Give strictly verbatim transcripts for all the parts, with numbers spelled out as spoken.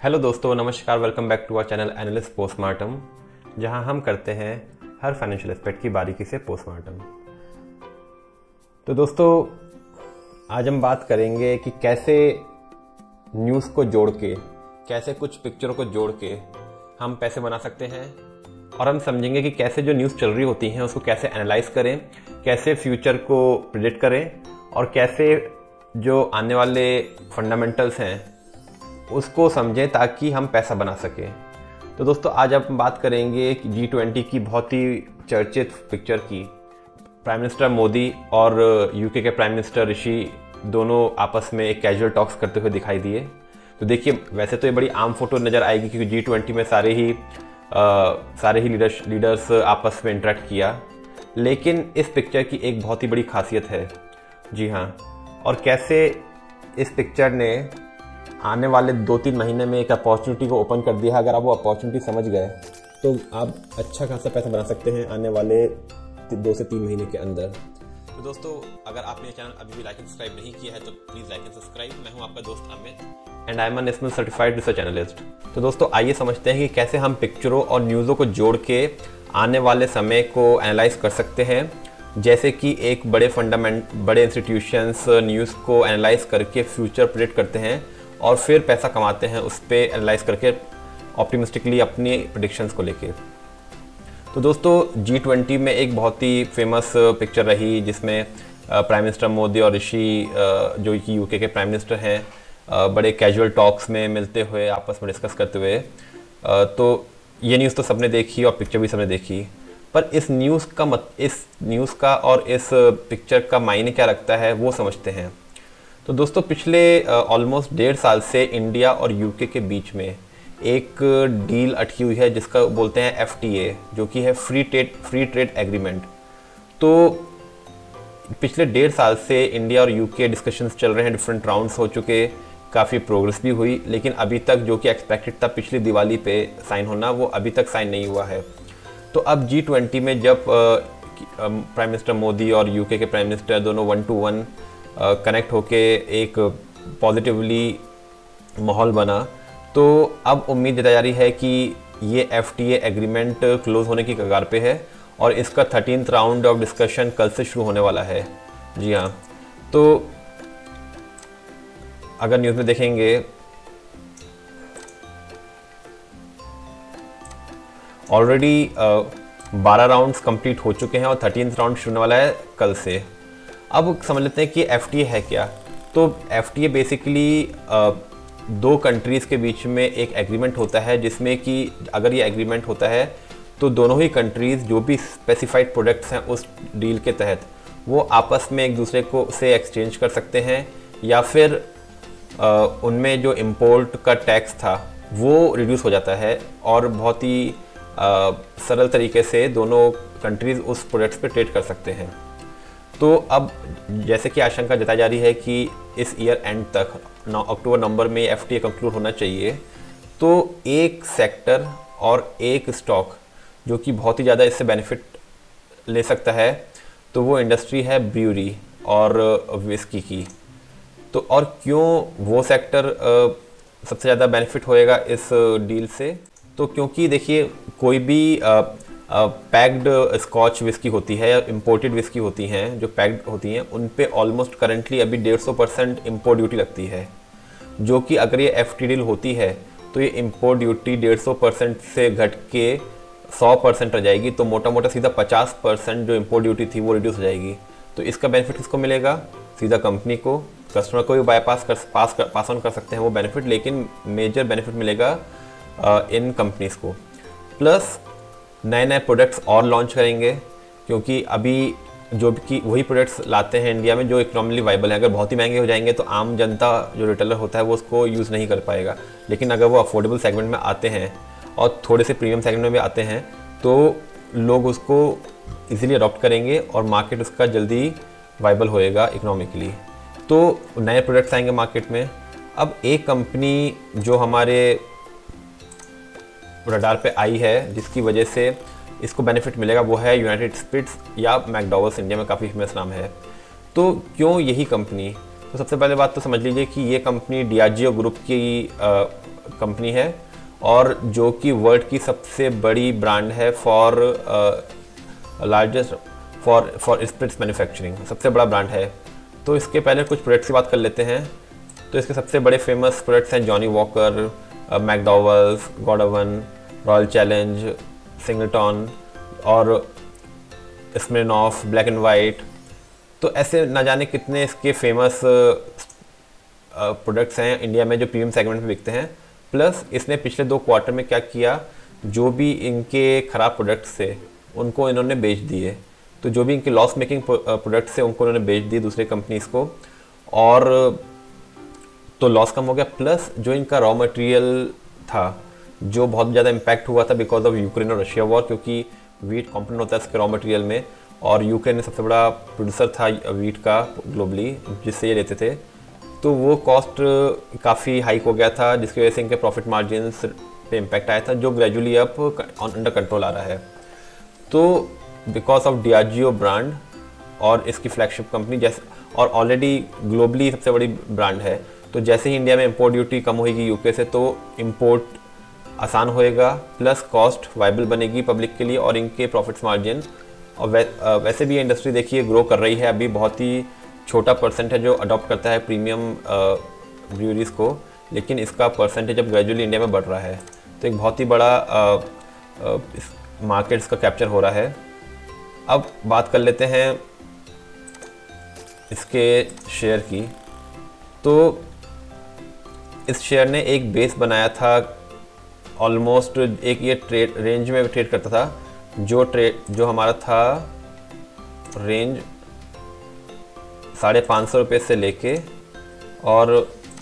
Hello दोस्तों, नमस्कार। Welcome back to our channel analyst postmortem, जहां हम करते हैं हर फाइनेंशियल एस्पेक्ट की बारीकी से पोस्टमार्टम। तो दोस्तों, आज हम बात करेंगे कि कैसे न्यूज़ को जोड़ के, कैसे कुछ पिक्चरों को जोड़ के हम पैसे बना सकते हैं, और हम समझेंगे कि कैसे जो न्यूज़ चल रही होती हैं उसको कैसे एनालाइज करें, कैसे फ्यूचर को प्रिडिक्ट करें, और कैसे जो आने वाले फंडामेंटल्स हैं उसको समझें ताकि हम पैसा बना सकें। तो दोस्तों, आज हम बात करेंगे कि जी ट्वेंटी की बहुत ही चर्चित पिक्चर की। प्राइम मिनिस्टर मोदी और यूके के प्राइम मिनिस्टर ऋषि दोनों आपस में एक कैजुअल टॉक्स करते हुए दिखाई दिए। तो देखिए, वैसे तो ये बड़ी आम फोटो नज़र आएगी क्योंकि जी ट्वेंटी में सारे ही आ, सारे ही लीडर्स लीडर्स आपस में इंटरेक्ट किया, लेकिन इस पिक्चर की एक बहुत ही बड़ी खासियत है। जी हाँ, और कैसे इस पिक्चर ने आने वाले दो तीन महीने में एक अपॉर्चुनिटी को ओपन कर दिया। अगर आप वो अपॉर्चुनिटी समझ गए तो आप अच्छा खासा पैसा बना सकते हैं आने वाले दो से तीन महीने के अंदर। तो दोस्तों, अगर आपने चैनल अभी भी लाइक एंड सब्सक्राइब नहीं किया है तो प्लीज़ लाइक एंड सब्सक्राइब। मैं हूं आपका दोस्त Amit and I am a national certified research analyst. तो दोस्तों, आइए समझते हैं कि कैसे हम पिक्चरों और न्यूज़ों को जोड़ के आने वाले समय को एनालाइज कर सकते हैं। जैसे कि एक बड़े फंडामेंट बड़े इंस्टीट्यूशंस न्यूज़ को एनालाइज करके फ्यूचर प्रेडिक्ट करते हैं और फिर पैसा कमाते हैं उस पर एनालाइज करके ऑप्टिमिस्टिकली अपनी प्रेडिक्शंस को लेके। तो दोस्तों, जी ट्वेंटी में एक बहुत ही फेमस पिक्चर रही जिसमें प्राइम मिनिस्टर मोदी और ऋषि, जो कि यूके के प्राइम मिनिस्टर हैं, बड़े कैजुअल टॉक्स में मिलते हुए आपस में डिस्कस करते हुए। तो ये न्यूज़ तो सबने देखी और पिक्चर भी सबने देखी, पर इस न्यूज़ का मत इस न्यूज़ का और इस पिक्चर का मायने क्या रखता है वो समझते हैं। तो दोस्तों, पिछले ऑलमोस्ट डेढ़ साल से इंडिया और यूके के बीच में एक डील अटकी हुई है जिसका बोलते हैं एफ टी ए, जो कि है free trade free trade agreement. तो पिछले डेढ़ साल से इंडिया और यूके डिस्कशंस चल रहे हैं, डिफरेंट राउंड्स हो चुके, काफ़ी प्रोग्रेस भी हुई, लेकिन अभी तक जो कि एक्सपेक्टेड था पिछली दिवाली पे साइन होना, वो अभी तक साइन नहीं हुआ है। तो अब जी ट्वेंटी में जब प्राइम मिनिस्टर मोदी और यूके के प्राइम मिनिस्टर दोनों वन टू वन कनेक्ट होके एक पॉजिटिवली माहौल बना, तो अब उम्मीद जताई जा रही है कि ये F T A agreement close होने की कगार पे है और इसका थर्टीन्थ राउंड ऑफ डिस्कशन कल से शुरू होने वाला है। जी हाँ, तो अगर न्यूज़ में देखेंगे, ऑलरेडी बारह राउंड्स कंप्लीट हो चुके हैं और थर्टीन्थ राउंड शुरू होने वाला है कल से। अब समझ लेते हैं कि एफ टी ए है क्या। तो एफ टी ए बेसिकली दो कंट्रीज़ के बीच में एक एग्रीमेंट होता है जिसमें कि अगर ये एग्रीमेंट होता है तो दोनों ही कंट्रीज़ जो भी स्पेसिफाइड प्रोडक्ट्स हैं उस डील के तहत वो आपस में एक दूसरे को से एक्सचेंज कर सकते हैं, या फिर आ, उनमें जो इम्पोर्ट का टैक्स था वो रिड्यूस हो जाता है और बहुत ही आ, सरल तरीके से दोनों कंट्रीज़ उस प्रोडक्ट्स पे ट्रेड कर सकते हैं। तो अब जैसे कि आशंका जताई जा रही है कि इस ईयर एंड तक अक्टूबर नवंबर में एफ टी ए कंक्लूड होना चाहिए। तो एक सेक्टर और एक स्टॉक जो कि बहुत ही ज़्यादा इससे बेनिफिट ले सकता है, तो वो इंडस्ट्री है ब्रूअरी और विस्की की। तो और क्यों वो सेक्टर सबसे ज़्यादा बेनिफिट होएगा इस डील से? तो क्योंकि देखिए, कोई भी पैक्ड स्कॉच विस्की होती है या इम्पोर्टेड विस्की होती हैं, जो पैक्ड होती हैं, उन पे ऑलमोस्ट करंटली अभी डेढ़ सौ परसेंट इम्पोर्ट ड्यूटी लगती है, जो कि अगर ये एफ टी डील होती है तो ये इम्पोर्ट ड्यूटी डेढ़ सौ परसेंट से घट के सौ परसेंट रह जाएगी। तो मोटा मोटा सीधा पचास परसेंट जो इम्पोर्ट ड्यूटी थी वो रिड्यूस हो जाएगी। तो इसका बेनिफिट किसको मिलेगा? सीधा कंपनी को, कस्टमर को भी बाईपास कर पास कर पास ऑन कर सकते हैं वो बेनिफिट, लेकिन मेजर बेनिफिट मिलेगा आ, इन कंपनीज़ को। प्लस नए नए प्रोडक्ट्स और लॉन्च करेंगे, क्योंकि अभी जो कि वही प्रोडक्ट्स लाते हैं इंडिया में जो इकोनॉमिकली वाइबल हैं। अगर बहुत ही महंगे हो जाएंगे तो आम जनता जो रिटेलर होता है वो उसको यूज़ नहीं कर पाएगा, लेकिन अगर वो अफोर्डेबल सेगमेंट में आते हैं और थोड़े से प्रीमियम सेगमेंट में भी आते हैं तो लोग उसको इजीली अडॉप्ट करेंगे और मार्केट उसका जल्दी वाइबल होएगा इकोनॉमिकली। तो नए प्रोडक्ट्स आएंगे मार्केट में। अब एक कंपनी जो हमारे रडार पे आई है जिसकी वजह से इसको बेनिफिट मिलेगा वो है यूनाइटेड स्पिरिट्स या मैकडॉवेल्स, इंडिया में काफ़ी फेमस नाम है। तो क्यों यही कंपनी? तो सबसे पहले बात तो समझ लीजिए कि ये कंपनी डियाजियो ग्रुप की कंपनी है और जो कि वर्ल्ड की सबसे बड़ी ब्रांड है for largest for for spirits manufacturing, सबसे बड़ा ब्रांड है। तो इसके पहले कुछ प्रोडक्ट्स की बात कर लेते हैं। तो इसके सबसे बड़े फेमस प्रोडक्ट्स हैं Johnnie Walker, McDowell's, Godawan, Royal Challenge, Singleton और स्मिर्नॉफ, ब्लैक एंड वाइट। तो ऐसे ना जाने कितने इसके फेमस प्रोडक्ट्स हैं इंडिया में जो प्रीमियम सेगमेंट में बिकते हैं। प्लस इसने पिछले दो क्वार्टर में क्या किया, जो भी इनके ख़राब प्रोडक्ट्स थे उनको इन्होंने बेच दिए। तो जो भी इनके लॉस मेकिंग प्रोडक्ट्स थे उनको उन्होंने बेच दिए दूसरे कंपनीज़ को, और तो लॉस कम हो गया। प्लस जो इनका रॉ मटेरियल था जो बहुत ज़्यादा इम्पैक्ट हुआ था बिकॉज ऑफ यूक्रेन और रशिया वॉर, क्योंकि वीट कंपोनेंट होता है इसके रॉ मटेरियल में, और यूक्रेन सबसे बड़ा प्रोड्यूसर था वीट का ग्लोबली जिससे ये लेते थे। तो वो कॉस्ट काफ़ी हाइक हो गया था जिसकी वजह से इनके प्रॉफिट मार्जिन्स पे इम्पैक्ट आया था, जो ग्रेजुअली अब अंडर कंट्रोल आ रहा है। तो बिकॉज ऑफ डियाजियो ब्रांड और इसकी फ्लैगशिप कंपनी जैसे, और ऑलरेडी ग्लोबली सबसे बड़ी ब्रांड है, तो जैसे ही इंडिया में इंपोर्ट ड्यूटी कम होगी यूके से तो इंपोर्ट आसान होएगा, प्लस कॉस्ट वाइबल बनेगी पब्लिक के लिए और इनके प्रॉफिट्स मार्जिन। और वै, वैसे भी इंडस्ट्री देखिए ग्रो कर रही है, अभी बहुत ही छोटा परसेंट है जो अडॉप्ट करता है प्रीमियम ब्रूअरीज को, लेकिन इसका परसेंटेज अब ग्रेजुअली इंडिया में बढ़ रहा है। तो एक बहुत ही बड़ा मार्केट्स का कैप्चर हो रहा है। अब बात कर लेते हैं इसके शेयर की। तो इस शेयर ने एक बेस बनाया था, ऑलमोस्ट एक ये ट्रेड रेंज में ट्रेड करता था, जो ट्रेड जो हमारा था रेंज साढ़े पाँच सौ रुपये से लेके और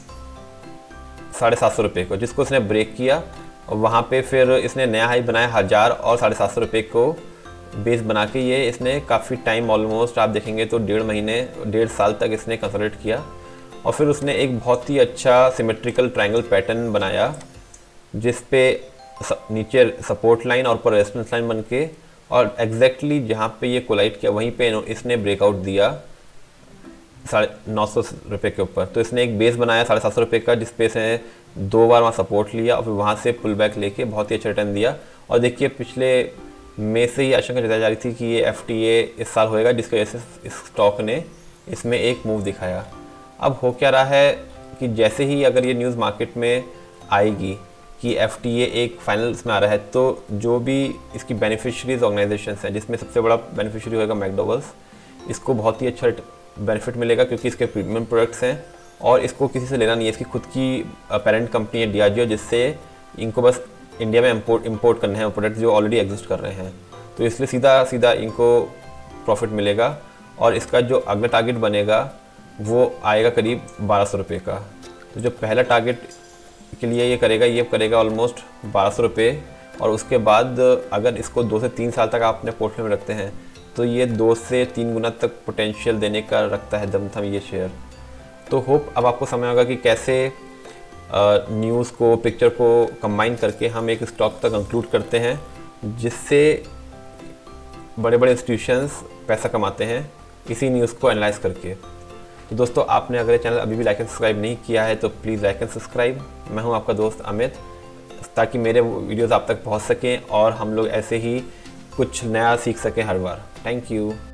साढ़े सात सौ रुपये को, जिसको इसने ब्रेक किया और वहाँ पे फिर इसने नया हाई बनाया हज़ार और साढ़े सात सौ रुपये को बेस बना के। ये इसने काफ़ी टाइम ऑलमोस्ट आप देखेंगे तो डेढ़ महीने डेढ़ साल तक इसने कंसोलिडेट किया, और फिर उसने एक बहुत ही अच्छा सिमेट्रिकल ट्रायंगल पैटर्न बनाया जिस पे नीचे सपोर्ट लाइन और ऊपर रेजिस्टेंस लाइन बन के, और एग्जैक्टली जहाँ पे ये कोलाइड किया वहीं पे इसने ब्रेकआउट दिया साढ़े नौ सौ रुपये के ऊपर। तो इसने एक बेस बनाया साढ़े सात सौ रुपये का, जिस पे इसने दो बार वहाँ सपोर्ट लिया और फिर वहाँ से पुल बैक लेके बहुत ही अच्छा रिटर्न दिया। और देखिए पिछले मई से ही आशंका जताई जा रही थी कि ये एफ टी ए इस साल होएगा, जिसकी वजह से इस स्टॉक ने इसमें एक मूव दिखाया। अब हो क्या रहा है कि जैसे ही अगर ये न्यूज़ मार्केट में आएगी कि एफ टी ए एक फाइनल्स में आ रहा है, तो जो भी इसकी बेनिफिशरीज ऑर्गेनाइजेशन हैं जिसमें सबसे बड़ा बेनिफिशरी होगा मैकडॉवेल्स, इसको बहुत ही अच्छा बेनिफिट मिलेगा क्योंकि इसके प्रीमियम प्रोडक्ट्स हैं और इसको किसी से लेना नहीं है। इसकी खुद की पेरेंट कंपनी है डियाजियो, जिससे इनको बस इंडिया में इंपोर्ट इंपोर्ट करने हैं प्रोडक्ट्स जो ऑलरेडी एग्जिस्ट कर रहे हैं। तो इसलिए सीधा सीधा इनको प्रॉफिट मिलेगा, और इसका जो अगला टारगेट बनेगा वो आएगा करीब बारह सौ रुपये का। तो जो पहला टारगेट के लिए ये करेगा ये करेगा ऑलमोस्ट बारह सौ रुपये, और उसके बाद अगर इसको दो से तीन साल तक आप अपने पोर्टफोलियो में रखते हैं तो ये दो से तीन गुना तक पोटेंशियल देने का रखता है दम थम ये शेयर। तो होप अब आपको समझ होगा कि कैसे न्यूज़ को पिक्चर को कंबाइन करके हम एक स्टॉक तक कंक्लूड करते हैं जिससे बड़े बड़े इंस्टीट्यूशंस पैसा कमाते हैं इसी न्यूज़ को एनालाइज करके। तो दोस्तों आपने अगर ये चैनल अभी भी लाइक एंड सब्सक्राइब नहीं किया है तो प्लीज़ लाइक एंड सब्सक्राइब। मैं हूं आपका दोस्त अमित, ताकि मेरे वीडियोस आप तक पहुंच सकें और हम लोग ऐसे ही कुछ नया सीख सकें हर बार। Thank you.